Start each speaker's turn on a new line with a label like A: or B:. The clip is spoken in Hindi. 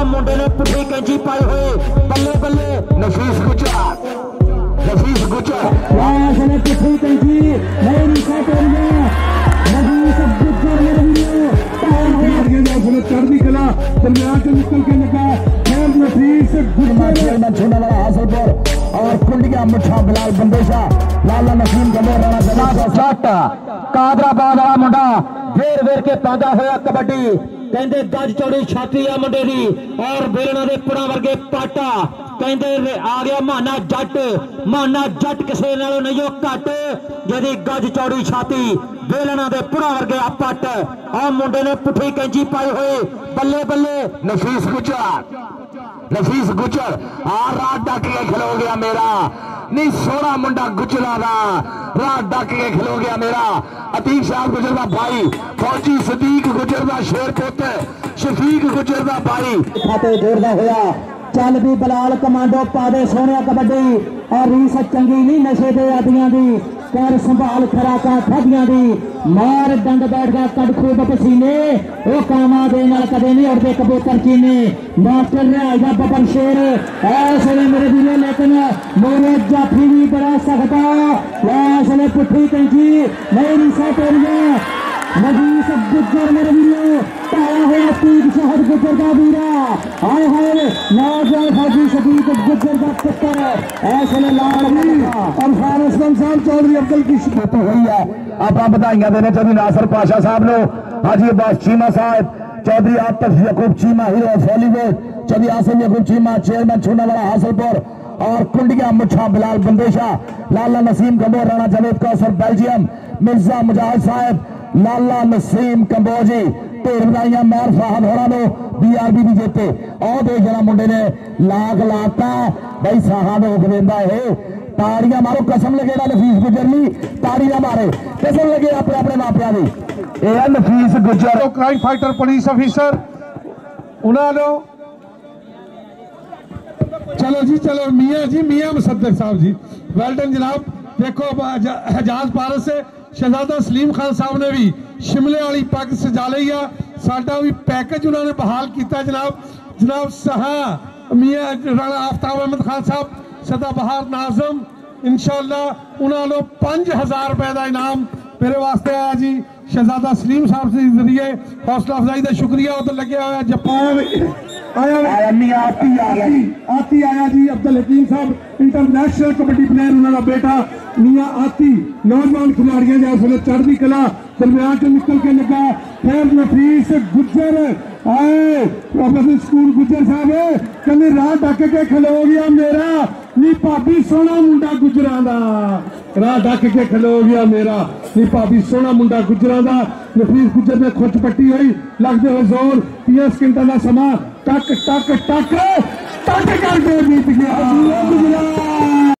A: मुंडे ने पुठी कैंची पाई हुई, बल्ले बल्ले नफीस गुजर ने पुठी कैंची नहीं चढ़ती कला दरमियान से निकल के लगा छोटा बड़ा हासिलपुर और कुंडिया मुठा बिलाल बंदेशा लाला नसीम गमोर राणा कादराबाद वाला मुंडा वेर वेर के पैदा होया कबड्डी कहते गज चौड़ी छाती आ मुंडे दी और बेलना दे पुड़ा वर्गे पाटा कहते आ गया माना जट किसे नालों नहीं हो घट जदी गज चौड़ी छाती बेलना दे पुड़ा वर्गे पट और मुंडे ने पुठी कैंची पाई हुई बल्ले बल्ले नफीस गुजर रात डक के खलो गया मेरा नहीं सोना मुंडा गुजरा रात डक के खलो गया मेरा अतीक शाह गुजर का भाई फौजी सदीक गुजर का शेर पुत्र शफीक गुजर का भाई खाते जोरदा होया चल भी बलाल कमांडो पादे सोने कबड्डी और रीस चंगी नहीं नशे दे आदियां दी कर संभाल खराका खादियां दी मार डंड बैठ गया कद खूब पसीने वो कामा दे नाल कदे नहीं उड़दे कबूतर चीने मास्टर रहेगा बबर शेर ऐसे मेरे दिले लेकिन मेरे जाफी भी बड़ा सख्ता ऐसे पुठी कैंची नहीं रीसा तोड़िया नजीस गुजर मेरे दिले ताया हुआ तीन शहर गुजर का वीरा हाय नौजवान फौजी शदीद गुजर का पुत्र ऐसे लाड़ी और फारिस साहब चौधरी अब्दुल की शिकायत हुई है आप बधाइयां देने चौधरी नासर पाशा साहब ने हाजी अब्बास चीमा साहब Chaudhry Atif Yaqub Cheema hero Bollywood Chaudhry Asim Yaqub Cheema chairman Chhotawala Hasilpur और कुंडिया मुठा बिलाल बंदेशा लाला नसीम गमोर राणा जवेद कौसर बेल्जियम मिर्जा मुजाहिद साहब लाला नसीम कंबोजी ढेर बधाइयां मार फाहद होना नो BRB विजेते और देख जरा मुंडे ने लाख लाता भाई साहा रोक देंदा है ताड़ियां मारो कसम लगे नफीस गुजर ली ताड़ी ना मारे कसम लगे अपने अपने मापिया दी नफीस गुजर
B: क्राइम फाइटर पुलिस ऑफिसर उन्होंने चलो जी चलो मियां मुसद्दक साहब जी वेल्डन जनाब देखो हजाज पारस से शहजादा सलीम खान साहब ने भी शिमले वाली पग सजा ली है साडा भी पैकेज उन्होंने बहाल किया जनाब सहा मियां राणा आफ्ताब अहमद खान साहब सदाबहार नाजम इंशाअल्लाह उन्होंने 5000 रुपए का इनाम मेरे वास्ते आया जी शहजादा सलीम साहब के जरिए हौसला अफजाई का शुक्रिया उधर लगे हुआ जापान आती आया जी अब्दुल हकीम साहब इंटरनेशनल कबड्डी प्लेयर उन्होंने बेटा मियां आती नौजवान खिलाड़ियों के उसने चढ़ती कला दरमियान से निकल के लगा फिर नफीस गुजर आए स्कूल गुजर साहब कहते राह ढक के खलो गया मेरा नी भाभी सोना मुंडा गुजरा राह ढक के खलो गया मेरा नी भाभी सोना मुंडा गुजरा नफीस गुजर ने खुच पट्टी हुई लगते हुए जोर 30 सेकंड का समा टक टक टक टक कर बीत गया गुजरा।